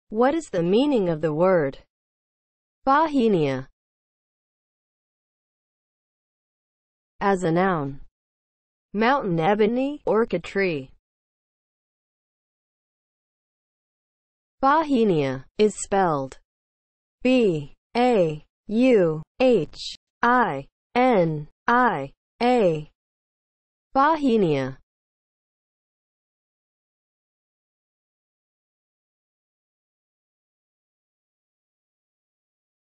What is the meaning of the word BAUHINIA as a noun? Mountain ebony, orchid tree. BAUHINIA is spelled B-A-U-H-I-N-I-A. BAUHINIA